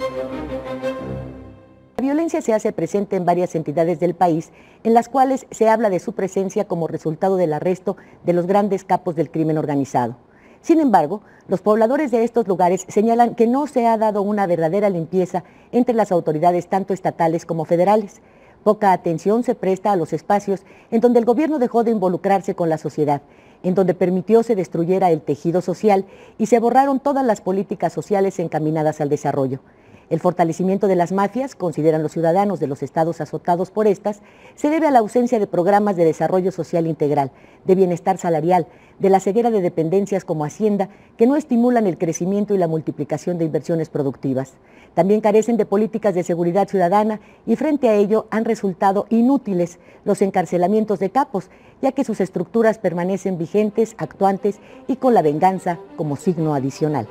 La violencia se hace presente en varias entidades del país, en las cuales se habla de su presencia como resultado del arresto de los grandes capos del crimen organizado. Sin embargo, los pobladores de estos lugares señalan que no se ha dado una verdadera limpieza entre las autoridades tanto estatales como federales. Poca atención se presta a los espacios en donde el gobierno dejó de involucrarse con la sociedad, en donde permitió se destruyera el tejido social y se borraron todas las políticas sociales encaminadas al desarrollo. El fortalecimiento de las mafias, consideran los ciudadanos de los estados azotados por estas, se debe a la ausencia de programas de desarrollo social integral, de bienestar salarial, de la ceguera de dependencias como Hacienda, que no estimulan el crecimiento y la multiplicación de inversiones productivas. También carecen de políticas de seguridad ciudadana y frente a ello han resultado inútiles los encarcelamientos de capos, ya que sus estructuras permanecen vigentes, actuantes y con la venganza como signo adicional.